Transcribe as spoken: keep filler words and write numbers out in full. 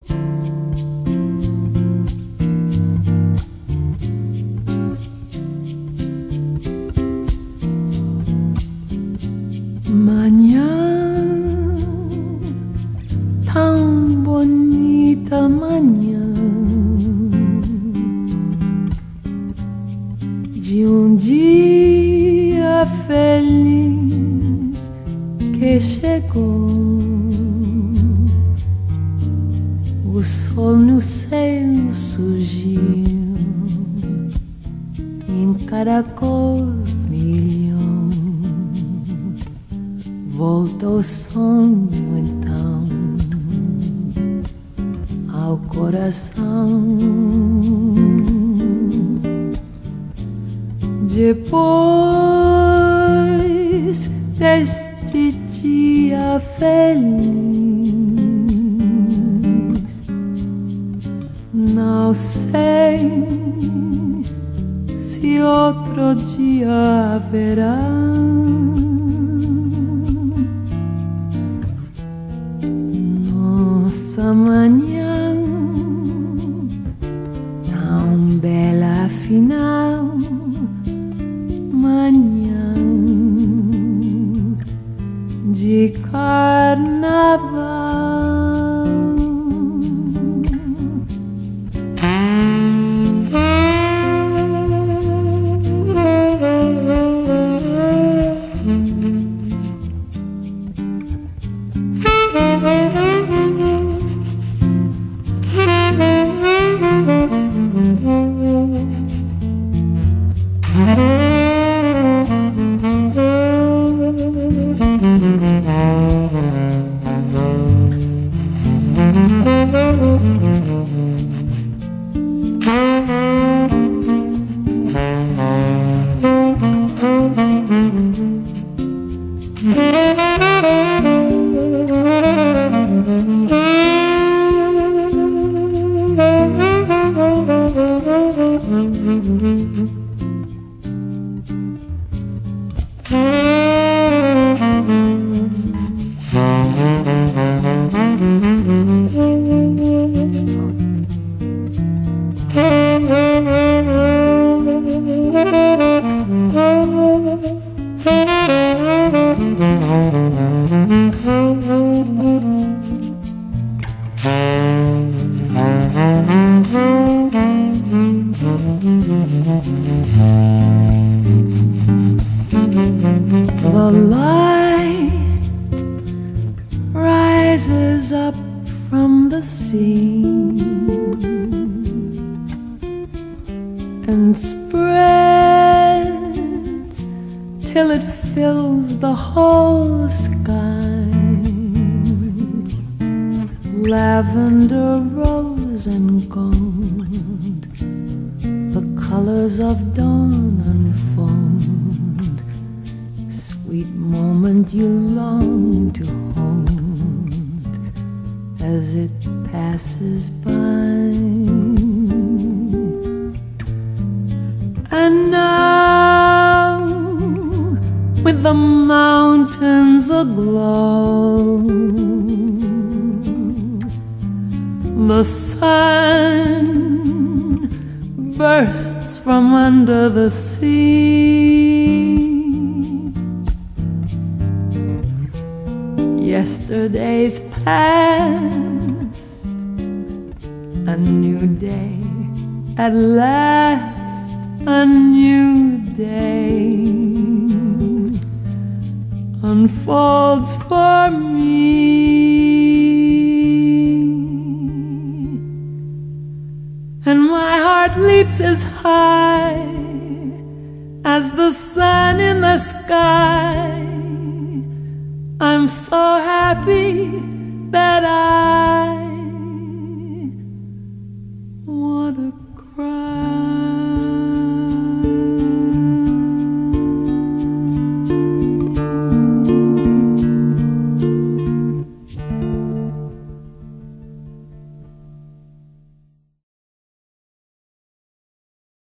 Manhã tão bonita, manhã de um dia feliz que chegou. O sol no céu surgiu, em cada cor brilhou. Volta o sonho então ao coração. Depois deste dia feliz, não sei se outro dia haverá. Nossa manhã tão bela, afinal, manhã de carnaval. The light rises up from the sea and spreads till it fills the whole sky. Lavender, rose and gold, the colors of dawn unfold. Sweet moment you long to hold as it passes by. And now, with the mountains aglow, the sun bursts from under the sea. Yesterday's past, a new day at last, a new day unfolds for me. And my heart leaps as high as the sun in the sky. I'm so happy that I